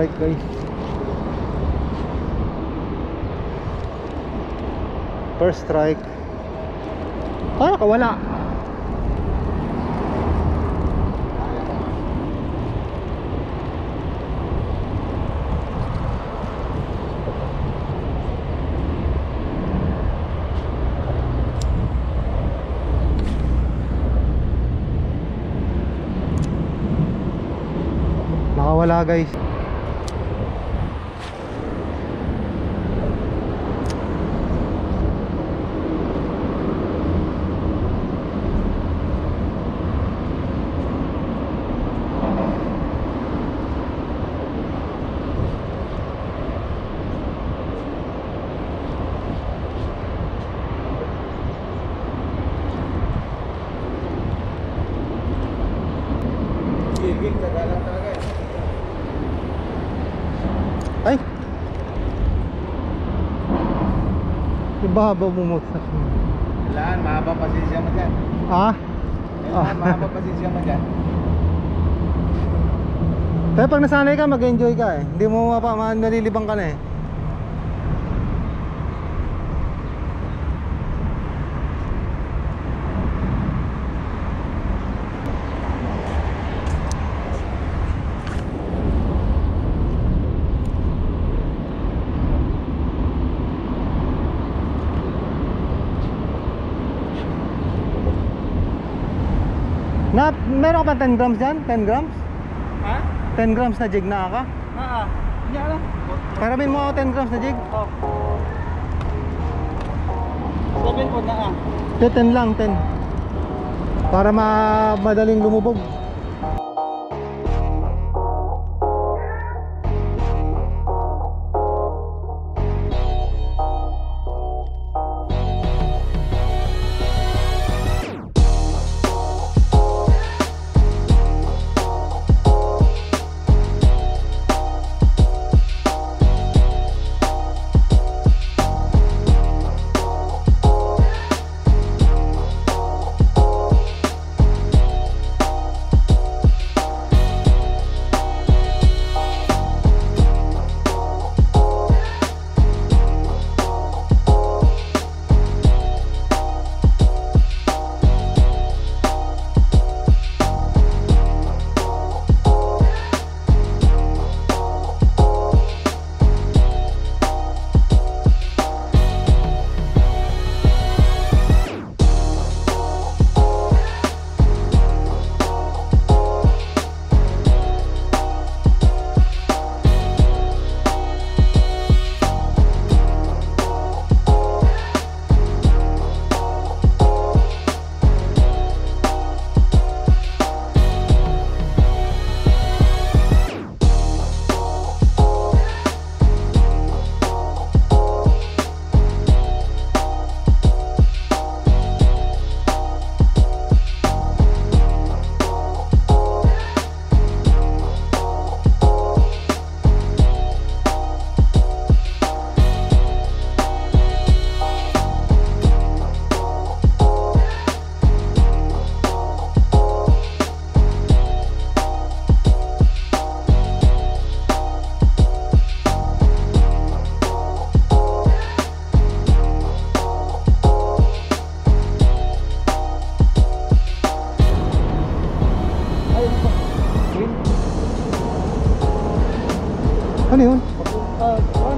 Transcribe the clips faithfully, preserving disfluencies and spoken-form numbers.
strike guys. First strike. Ah, nakawala. Nakawala guys. Ay, ibaba mo mo sa kailangan mahaba pasensya mo dyan. ah Kailangan mahaba pasensya mo dyan. pero pag nasanay ka mag-enjoy ka eh, hindi mo mapa nalilibang ka na eh. Na, meron ka pa ten grams dyan? ten grams? Ha? ten grams na jig na ka? Ah, hindi alam. Paramin mo ako ten grams na jig? Oh. seven po na ah. ten lang, ten. Para ma madaling lumubog. Ano yun? Uh,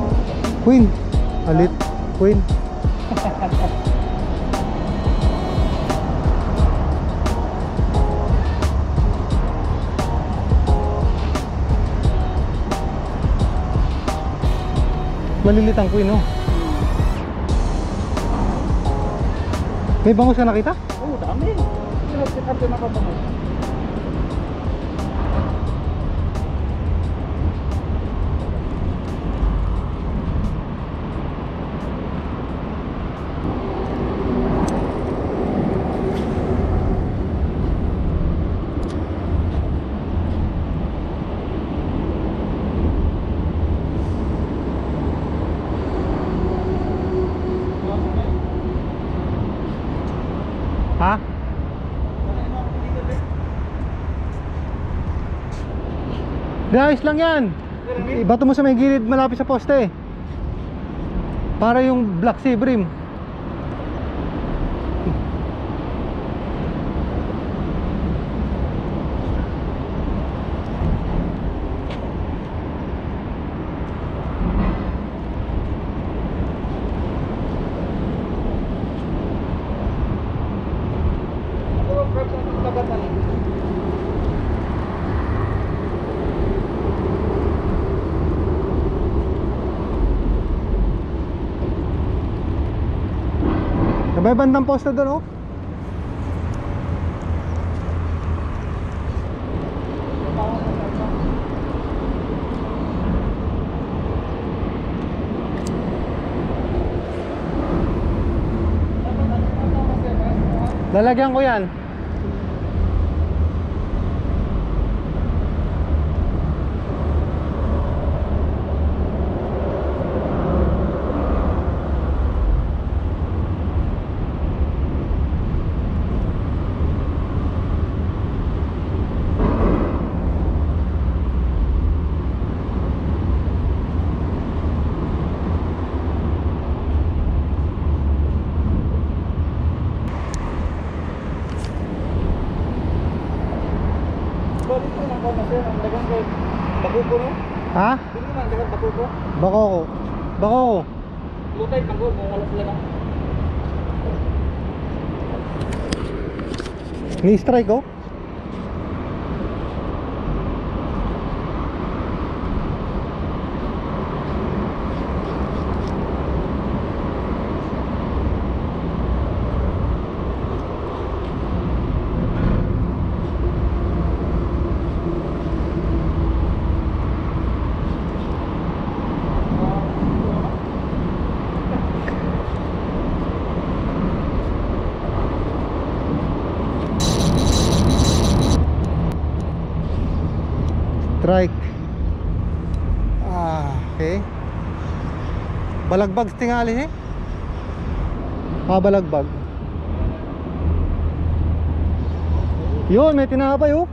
Queen. Alit. Queen. Malilit ang queen, oh. May bangus ka nakita? Oo, dami. Pinag-sit-up din ako bangus. Ha? Di, ayos lang yan. Ibato mo sa may gilid malapit sa poste. Para yung Black Sea Brim. May bandang poste doon, oh. Lalagyan ko yan. Ha? Hindi naman, dagat bakuko. Bakoko. Bakoko. Lutay, pangko, kung wala sila na. Ni-strike, oh. Strike. Ah, okay. Balagbag tingali, eh. Ah, balagbag. Yun, may tinapay, oh.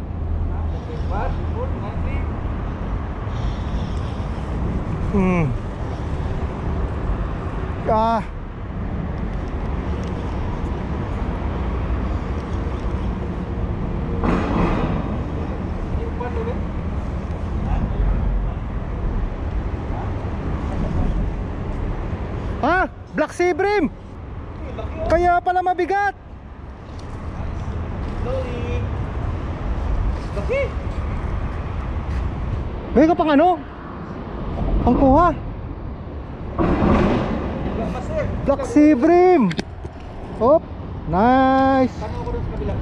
Hmm. Ah. Ah, Black Sea Brim. Kaya pala mabigat. Sorry. Bakit? May ka pang ano? Ang kuha. Black Sea Brim. Hop. Nice. Tanong ko rin sa kabila.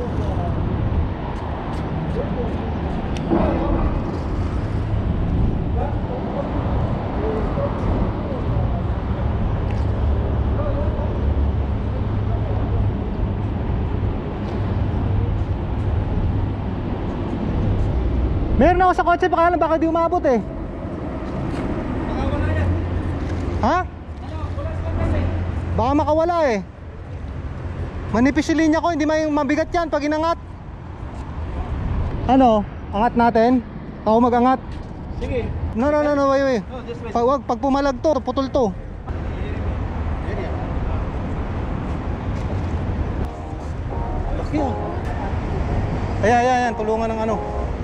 Meron ako sa kotse, baka lang baka di umabot, eh. Makawala yan. Ha? Ano, wala sa kanil. Baka makawala, eh. Manipis yung linya ko, hindi may mabigat yan pag inangat. Ano? Angat natin? Ako mag-angat. Sige. No, no, no, no, wait, wait. No, just wait. Pag, wag, pag pumalag to, putol to. Laki ah. Ayan, ayan, ayan, tulungan ng ano.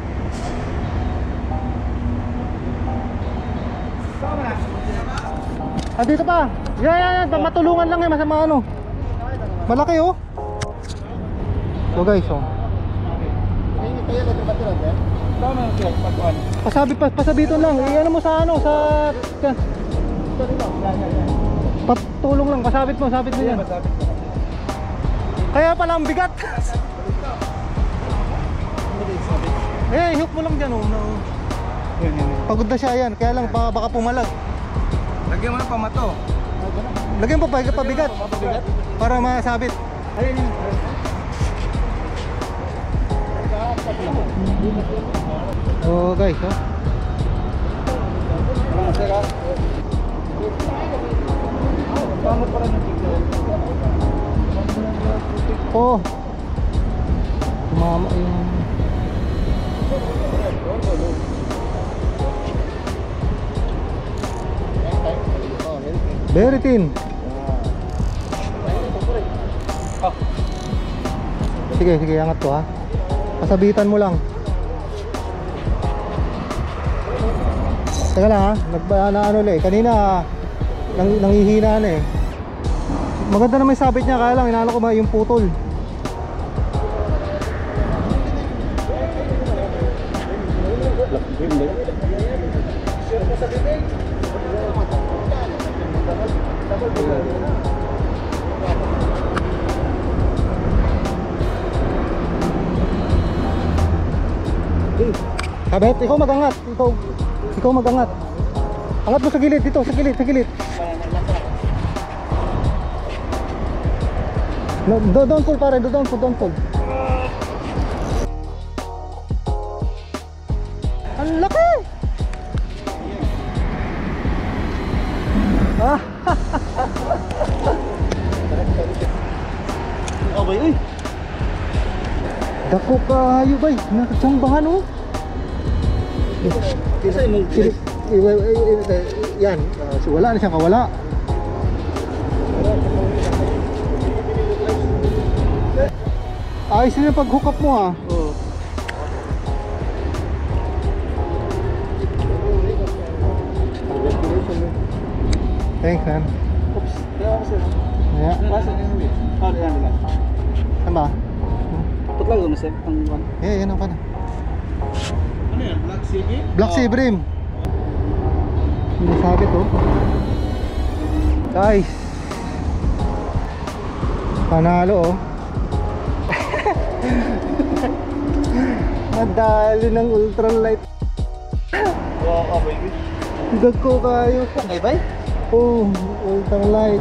Saan na? Ah, dito pa. Yan, yan, yan, matulungan lang eh, masama ano. Malaki, oh. So guys, oh. Saan na siya? Pagkuhan. Pasabi, pas, pasabiton lang. Iyan mo sa ano, sa... Yan. Patulong lang, pasabit mo, sabit mo yan. Kaya pala ang bigat. Eh, hook mo lang dyan, oh. No. Pagod na siya, yan. Kaya lang, baka, baka pumalag. Lagyan mo ng pamato. Lagyan pa, pa, pabigat. Para masabit. Ayun yun. Oh guys, oh. Pamot pa rin yung tigil. Oh. Tumama yung... Very thin. Oh. Sige, sige, angat ko ha. Pasabitan mo lang. Teka lang ha, nagba na ano ulit. Kanina nang, nangihina na eh. Maganda na may sabit niya, kaya lang inaano ko ma yung putol. Sabit, ikaw magangat. Ikaw, ikaw magangat. Angat mo sa gilid dito, sa gilid, sa gilid. No, do, don't pull pare, do, don't pull, don't pull. Ang laki! Ah! Oh, bay, uy. Dako kayo bay, nakatsambahan oh. Kasi mong Sili- i- i- i- i- Yan, ah, so wala na siyang kawala. Ayos na yung pag-hook up mo ah. Oo. Thanks man. Oops. Kaya ako sir. Yeah. Kasi hindi. Ano yan nila? Ano ba? Put lang doon sir. Ang one. Yeah, yan ang pana. Ano yan? Black C B? Black Sea Brim. Hindi sabit oh. Guys. Panalo oh. Nadali ng ultralight. Oo, bay. Dag ko kayo. Okay, bay? Oh, ultralight.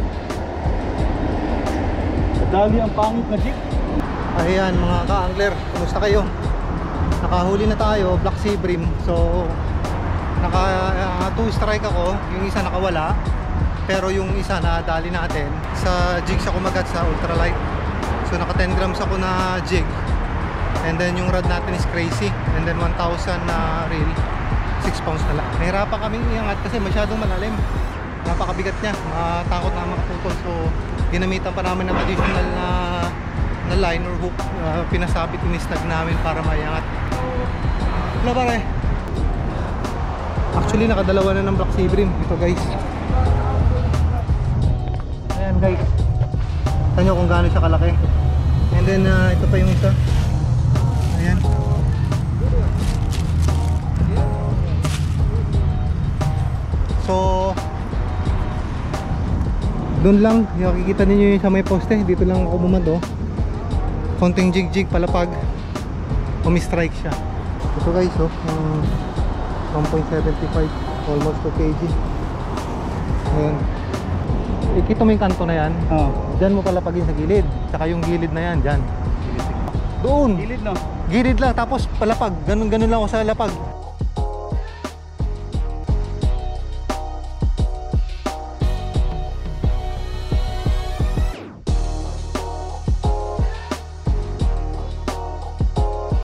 Dali ang pangit na jig. Ayan mga ka-angler, kumusta kayo? Nakahuli na tayo, Black Sea Brim. So, naka uh, two strike ako, yung isa nakawala. Pero yung isa na dali natin, sa jig siya kumagat sa ultralight. So, naka ten grams ako na jig. And then yung rod natin is crazy. And then one thousand na reel, six pounds na lang. Nahirapan kami iangat kasi masyadong malalim. Napakabigat niya, matakot na makaputol. So, ginamitan pa namin ng additional na na line or hook, uh, pinasabit, inistag namin para maiangat. Wala pare. Actually nakadalawa na ng Black Sea Brim ito guys. Ayan guys, tignan nyo kung gaano siya kalaki. And then uh, ito pa yung isa. Ayan. So doon lang, yung makikita ninyo yung sa may poste. Dito lang ako bumado. Konting jig-jig palapag, umi-strike siya. Ito guys oh, um, one point seven five, almost two kilograms. Ayan. Ikita mo yung kanto na yan. Oo. Diyan mo palapagin sa gilid. Tsaka yung gilid na yan, dyan. Doon! Gilid no? Gilid lang, tapos palapag. Ganun-ganun lang ako sa lapag.